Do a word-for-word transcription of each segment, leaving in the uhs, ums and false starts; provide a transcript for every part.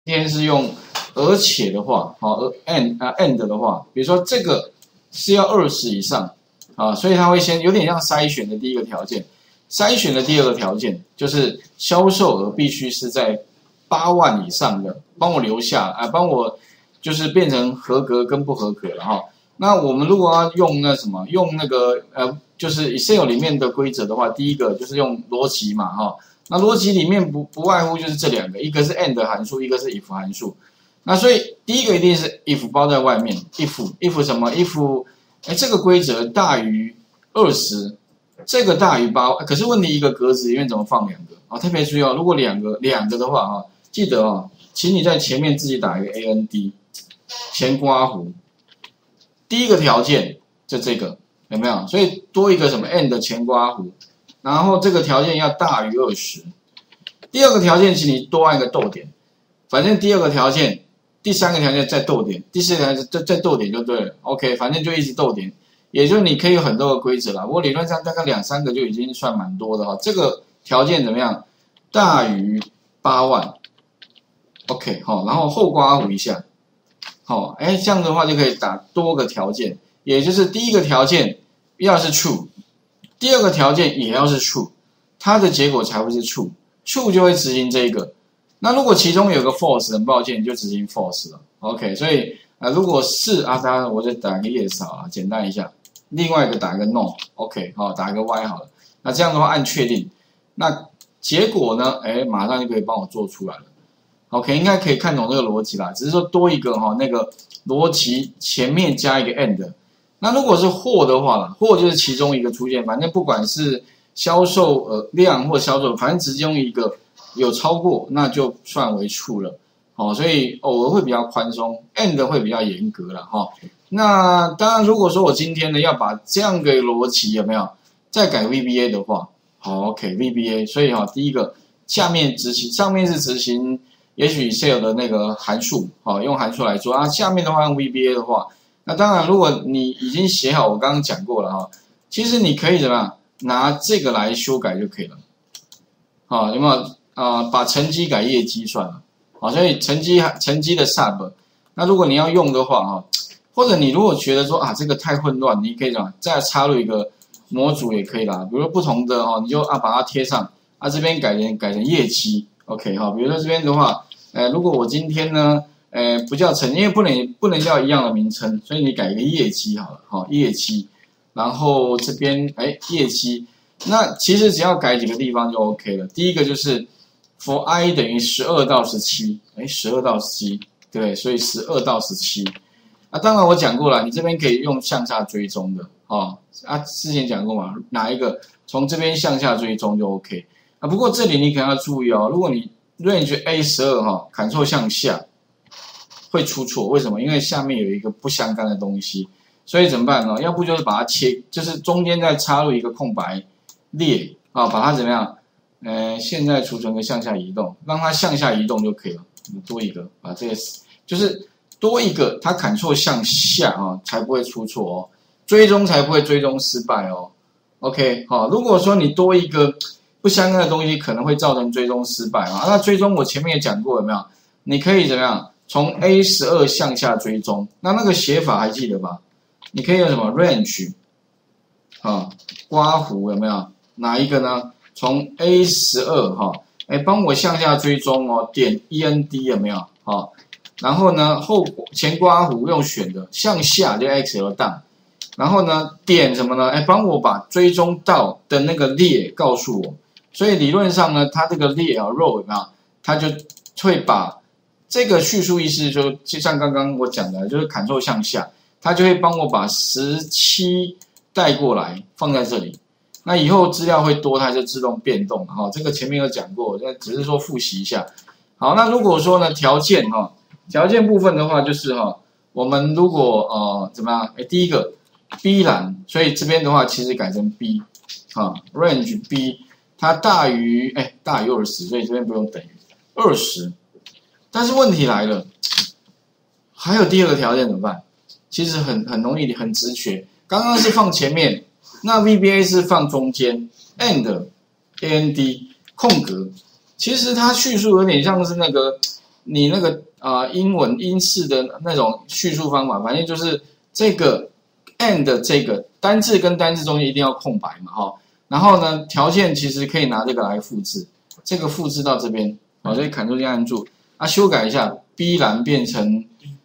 今天是用而且的话，好，而 and 啊 and 的话，比如说这个是要二十以上啊，所以它会先有点像筛选的第一个条件，筛选的第二个条件就是销售额必须是在八万以上的，帮我留下啊，帮我就是变成合格跟不合格了哈。那我们如果要用那什么，用那个呃，就是 Excel 里面的规则的话，第一个就是用逻辑嘛哈。那逻辑里面不不外乎就是这两个，一个是 and 函数，一个是 if 函数。那所以第一个一定是 if 包在外面 ，if if 什么 if 哎这个规则大于二十，这个大于八，可是问题一个格子里面怎么放两个啊？特别注意哦，如果两个两个的话啊，记得哦，请你在前面自己打一个 and 前括弧。第一个条件就这个有没有？所以多一个什么 and 前括弧。然后这个条件要大于二十，第二个条件，请你多按一个逗点，反正第二个条件，第三个条件再逗点，第四个条件再再逗点就对了。OK， 反正就一直逗点，也就是你可以有很多的规则啦。不过理论上大概两三个就已经算蛮多的哈。这个条件怎么样？大于八万 ，OK 好，然后后括弧一下，好，哎这样的话就可以打多个条件，也就是第一个条件要是 true。第二个条件也要是 true， 它的结果才会是 true，true 就会执行这个。那如果其中有个 false， 很抱歉，你就执行 false 了。OK， 所以啊、呃，如果是啊，当然我就打个 yes 好了，简单一下。另外一个打个 no，OK， 好，打个 y 好了。那这样的话按确定，那结果呢？哎，马上就可以帮我做出来了。OK， 应该可以看懂这个逻辑啦，只是说多一个哈、哦，那个逻辑前面加一个 and。那如果是或的话啦，或就是其中一个出现，反正不管是销售额量或销售，反正其中一个有超过，那就算为 true 了。好、哦，所以偶尔会比较宽松 ，and 会比较严格了哈、哦。那当然，如果说我今天呢要把这样的逻辑有没有再改 V B A 的话，好 ，OK V B A， 所以哈、哦，第一个下面执行，上面是执行也许 Excel 的那个函数，好、哦，用函数来做啊，下面的话用 V B A 的话。那当然，如果你已经写好，我刚刚讲过了哈，其实你可以怎么样拿这个来修改就可以了，好，有没有啊、呃？把成绩改业绩算了，好，所以成绩成绩的 sub， 那如果你要用的话哈，或者你如果觉得说啊这个太混乱，你可以怎么再插入一个模组也可以啦，比如说不同的哦，你就啊把它贴上，啊这边改成改成业绩 ，OK 哈，比如说这边的话，呃，如果我今天呢。呃，不叫成，因为不能不能叫一样的名称，所以你改一个业绩好了，好、哦、业绩，然后这边哎业绩，那其实只要改几个地方就 OK 了。第一个就是 for i 等于十二到十七，哎十二到十七，对，所以十二到十七。啊，当然我讲过了，你这边可以用向下追踪的，哦啊之前讲过嘛，哪一个从这边向下追踪就 OK。啊，不过这里你可能要注意哦，如果你 range A 十二哈，Ctrl向下。会出错，为什么？因为下面有一个不相干的东西，所以怎么办呢？要不就是把它切，就是中间再插入一个空白列啊，把它怎么样？呃，现在储存个向下移动，让它向下移动就可以了。多一个，把这个就是多一个，它Ctrl向下啊，才不会出错哦，追踪才不会追踪失败哦。OK， 好、哦，如果说你多一个不相干的东西，可能会造成追踪失败啊。那追踪我前面也讲过，有没有？你可以怎么样？从 A 十二 向下追踪，那那个写法还记得吧？你可以用什么 range 啊，括弧有没有？哪一个呢？从 A 十二 哈，哎，帮我向下追踪哦，点 E N D 有没有？好，然后呢后前括弧用选的，向下就 X L down， 然后呢点什么呢？哎，帮我把追踪到的那个列告诉我。所以理论上呢，它这个列啊 row 有没有？它就会把这个叙述意思就就像刚刚我讲的，就是 Ctrl 向下，它就会帮我把十七带过来放在这里。那以后资料会多，它就自动变动哈、哦。这个前面有讲过，那只是说复习一下。好，那如果说呢条件哈、哦，条件部分的话就是哈、哦，我们如果呃怎么样？哎，第一个 B 栏，所以这边的话其实改成 B 啊 ，range B 它大于哎大于二十，所以这边不用等于二十。但是问题来了，还有第二个条件怎么办？其实很很容易，很直觉。刚刚是放前面，那 V B A 是放中间 ，and A N D 空格。其实它叙述有点像是那个你那个啊、呃、英文英式的那种叙述方法，反正就是这个 and 这个单字跟单字中间一定要空白嘛，哈、哦。然后呢，条件其实可以拿这个来复制，这个复制到这边，好、哦，所以 Ctrl 键按住，啊，修改一下 ，B 栏变成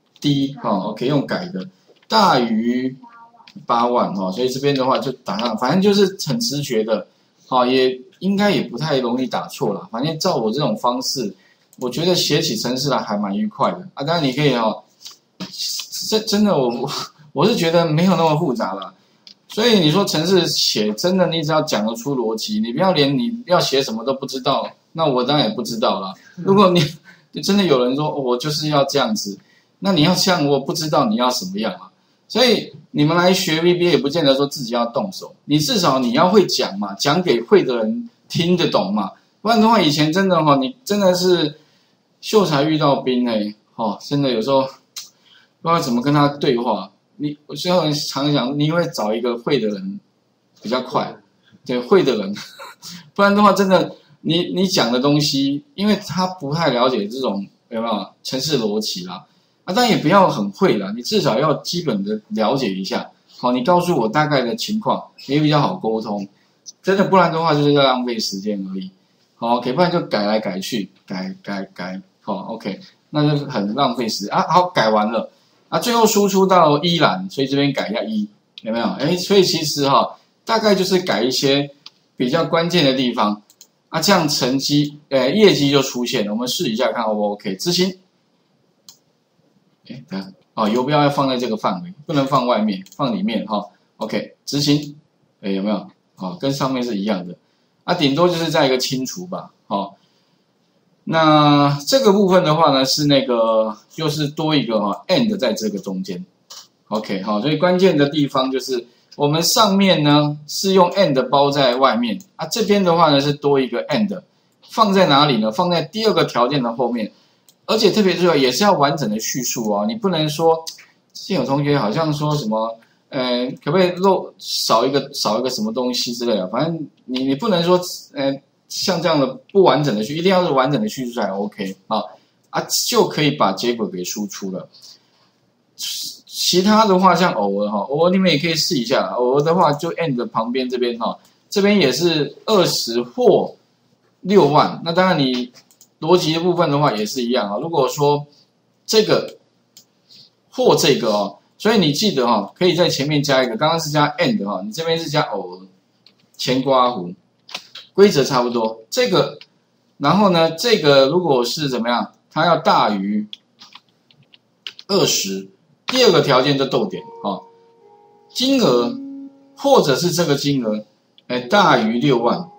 D， 哦，可以用改的，大于八万，哦，所以这边的话就打上，反正就是很直觉的，好、哦，也应该也不太容易打错了，反正照我这种方式，我觉得写起程式来还蛮愉快的，啊，当然你可以哦，这真的我我是觉得没有那么复杂啦。所以你说程式写真的，你只要讲得出逻辑，你不要连你要写什么都不知道，那我当然也不知道啦。如果你真的有人说、哦、我就是要这样子，那你要像我不知道你要什么样啊。所以你们来学 V B A 也不见得说自己要动手，你至少你要会讲嘛，讲给会的人听得懂嘛。不然的话，以前真的哈、哦，你真的是秀才遇到兵哎，哦，真的有时候不知道怎么跟他对话。你我最后常想，你会找一个会的人比较快，对，会的人，不然的话，真的你你讲的东西，因为他不太了解这种有没有程式逻辑啦，啊，但也不要很会啦，你至少要基本的了解一下。好，你告诉我大概的情况，也比较好沟通。真的，不然的话就是在浪费时间而已。好 ，OK， 不然就改来改去，改改改，好 ，OK， 那就是很浪费时间啊。好，改完了。啊，最后输出到一栏，所以这边改一下一，有没有？哎，所以其实哈、哦，大概就是改一些比较关键的地方，啊，这样成绩，呃，业绩就出现了。我们试一下看 O 不 OK？ 执行。哎，等下，哦，游标要放在这个范围，不能放外面，放里面哈、哦。OK， 执行。哎，有没有？哦，跟上面是一样的。啊，顶多就是在一个清除吧，哦。那这个部分的话呢，是那个又是多一个哈、哦、and 在这个中间 ，OK 好，所以关键的地方就是我们上面呢是用 and 包在外面啊，这边的话呢是多一个 and， 放在哪里呢？放在第二个条件的后面，而且特别重要也是要完整的叙述哦，你不能说之前有同学好像说什么，呃，可不可以漏少一个少一个什么东西之类的，反正你你不能说呃。像这样的不完整的叙，一定要是完整的叙述才 OK 啊啊，就可以把结果给输出了。其他的话，像偶尔哈，偶尔你们也可以试一下。偶尔的话，就 and 旁边这边哈，这边也是二十或六万。那当然你逻辑的部分的话也是一样啊。如果说这个或这个哦，所以你记得哈，可以在前面加一个，刚刚是加 and 哈，你这边是加偶尔，前刮弧。规则差不多，这个，然后呢，这个如果是怎么样，它要大于二十，第二个条件就逗点啊、哦，金额或者是这个金额，哎，大于六万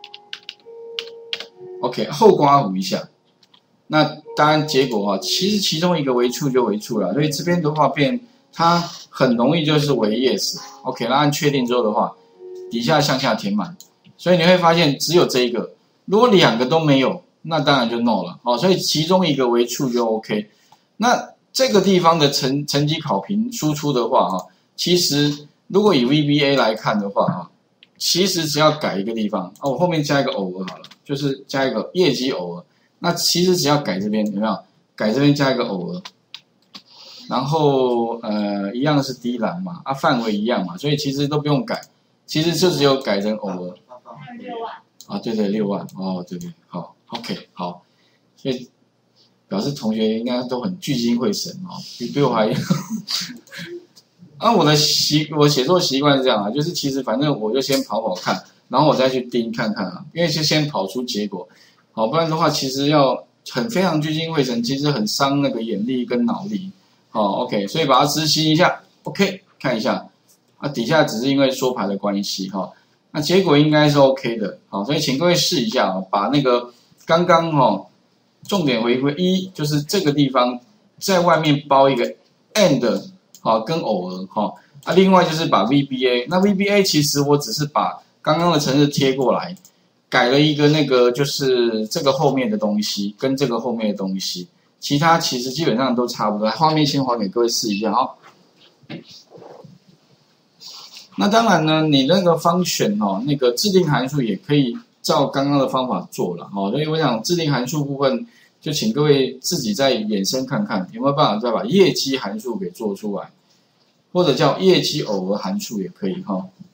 ，OK， 后刮弧一下，那当然结果啊，其实其中一个为处就为处了，所以这边的话变，它很容易就是为 yes，OK， 那按确定之后的话，底下向下填满。所以你会发现只有这一个，如果两个都没有，那当然就 no 了哦。所以其中一个为 true 就 OK。那这个地方的成成绩考评输出的话哈，其实如果以 V B A 来看的话哈，其实只要改一个地方哦，我后面加一个偶尔好了，就是加一个业绩偶尔。那其实只要改这边有没有？改这边加一个偶尔，然后呃一样是低栏嘛，啊范围一样嘛，所以其实都不用改，其实就只有改成偶尔。 六万啊，对对，六万哦，对对，好 ，OK， 好，所以表示同学应该都很聚精会神哦，比比我还。啊，我的习我写作习惯是这样啊，就是其实反正我就先跑跑看，然后我再去盯看看啊，因为就先跑出结果，好，不然的话其实要很非常聚精会神，其实很伤那个眼力跟脑力，好 ，OK， 所以把它执行一下 ，OK， 看一下，啊，底下只是因为缩排的关系哈。那结果应该是 OK 的，好，所以请各位试一下啊，把那个刚刚哈重点回归一，就是这个地方在外面包一个 and 好跟偶尔哈，啊，另外就是把 V B A， 那 V B A 其实我只是把刚刚的程式贴过来，改了一个那个就是这个后面的东西跟这个后面的东西，其他其实基本上都差不多。画面先还给各位试一下哈。那当然呢，你那个function哦，那个制定函数也可以照刚刚的方法做了哦。所以我想制定函数部分就就请各位自己再衍生看看，有没有办法再把业绩函数给做出来，或者叫业绩偶尔函数也可以哈。